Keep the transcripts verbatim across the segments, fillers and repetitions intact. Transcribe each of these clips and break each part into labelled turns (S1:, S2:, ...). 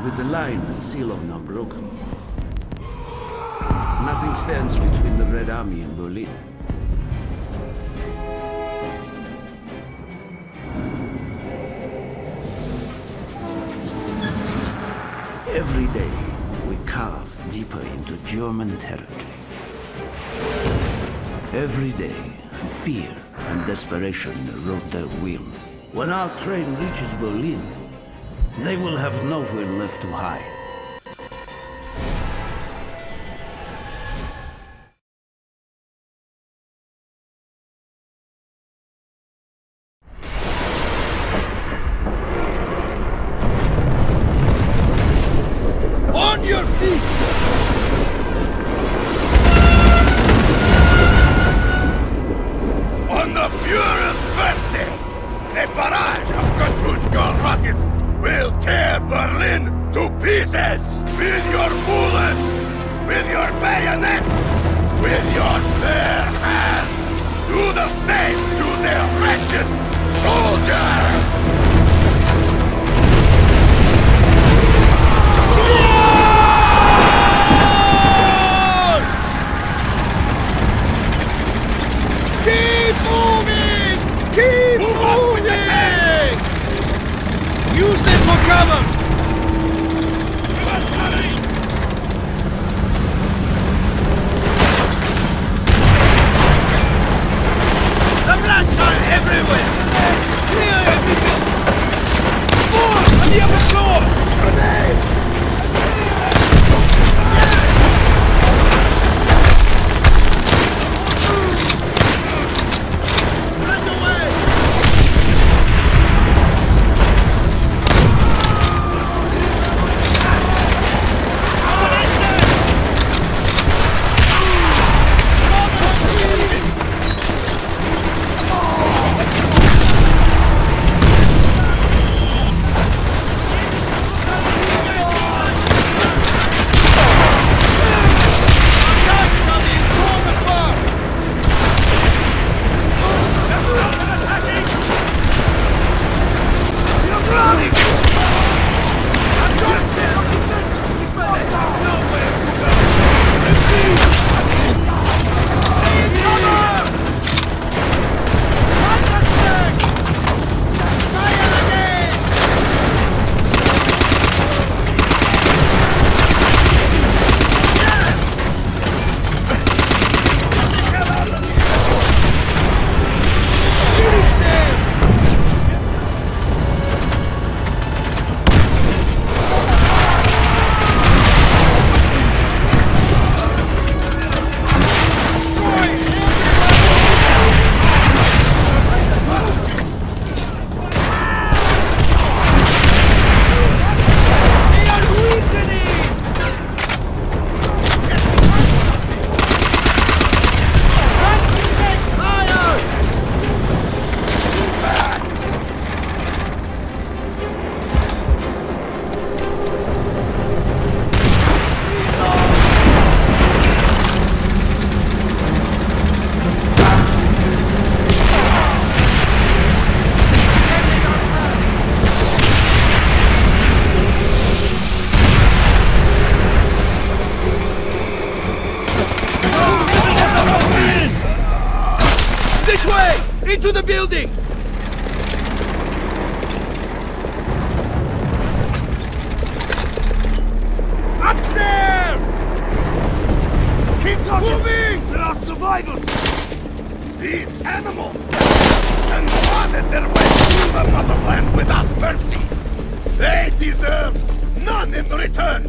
S1: With the line at Silo now broken, nothing stands between the Red Army and Berlin. Every day, we carve deeper into German territory. Every day, fear and desperation erode their will. When our train reaches Berlin, they will have nowhere left to hide.
S2: On your feet! On the Fuhrer's birthday, a barrage of Katyushka rockets will tear Berlin to pieces! With your bullets! With your bayonets! With your bare hands! Do the same to their wretched soldiers! Keep moving! Keep Move moving! Use them for cover! The rats are everywhere! Clear everything! More on the upper floor! Grenade! Into the building! Upstairs! Keep moving! There are survivors! These animals and wanted their way through the motherland without mercy! They deserve none in return!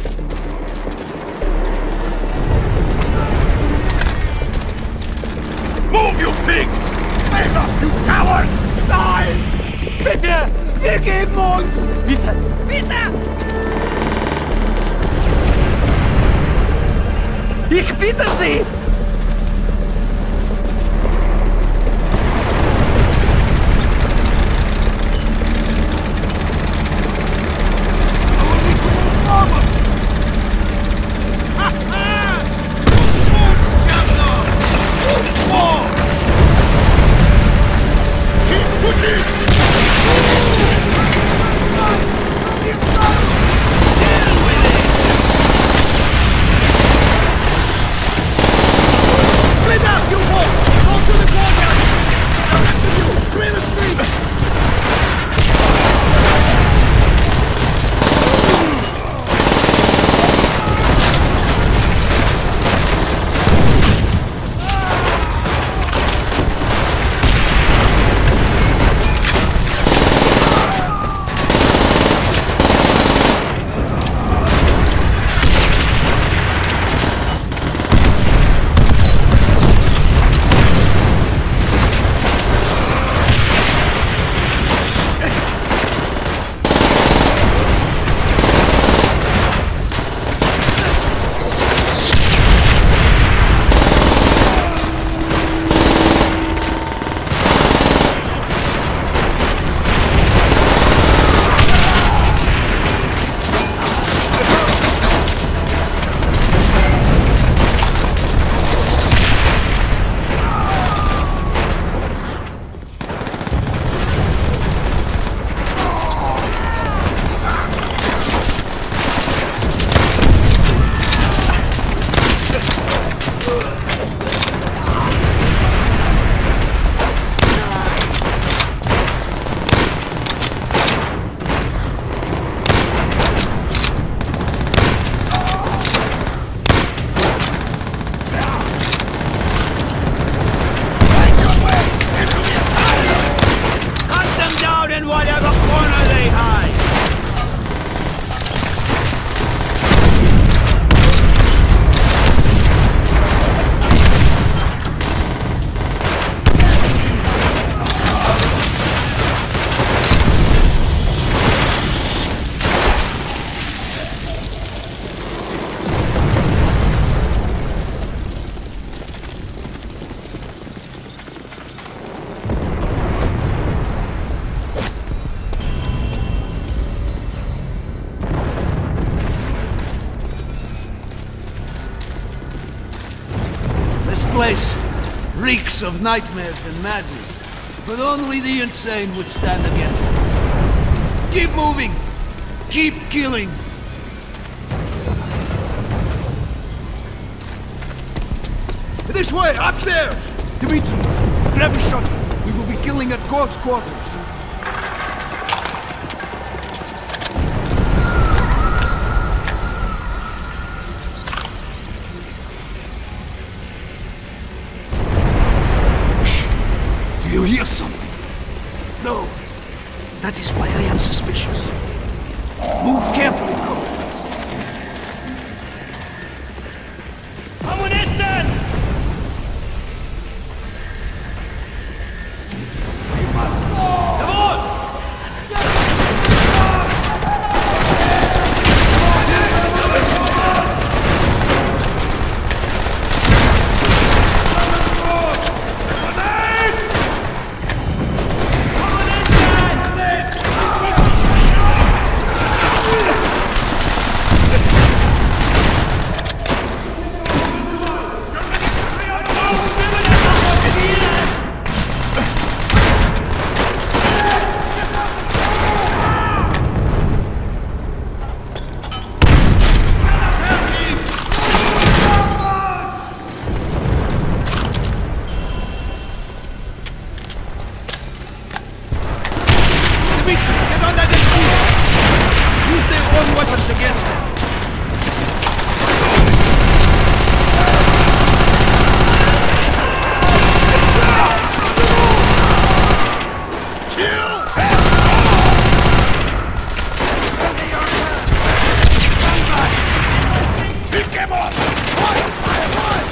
S2: Move, you pigs! Face us, you cowards! Nein! Bitte! Wir geben uns! Bitte! Bitte! Ich bitte Sie!
S3: Push it!
S1: place reeks of nightmares and madness, but only the insane would stand against us. Keep moving! Keep killing! This way! Upstairs! Dimitri, grab a shot. We will be killing at Korp's quarters.
S2: Do you hear something?
S1: No. That is why I am suspicious. Move carefully, comrades.
S3: Kommunisten! Jawohl!
S1: Get on that F P! Use their own weapons against them!
S2: Kill! Pick him up! Fire! Fire! Fire!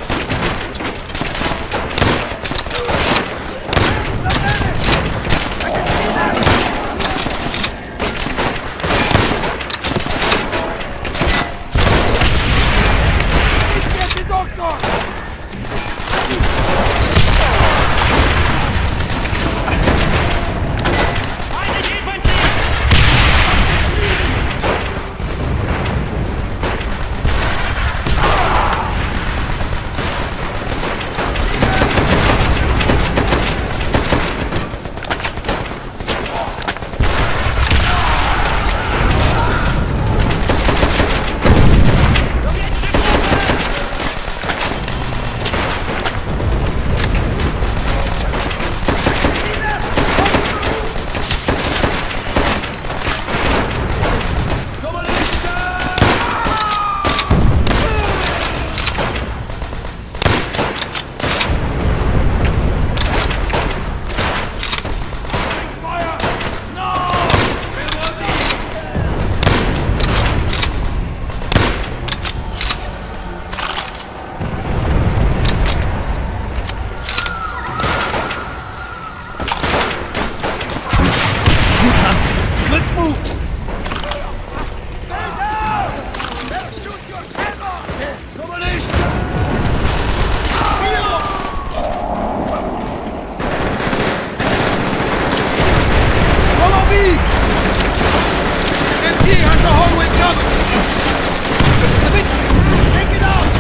S1: Let's move!
S2: Stay down! They'll shoot your head off!
S1: Communist! Follow me! M G has the hallway covered! Dimitri, take it out!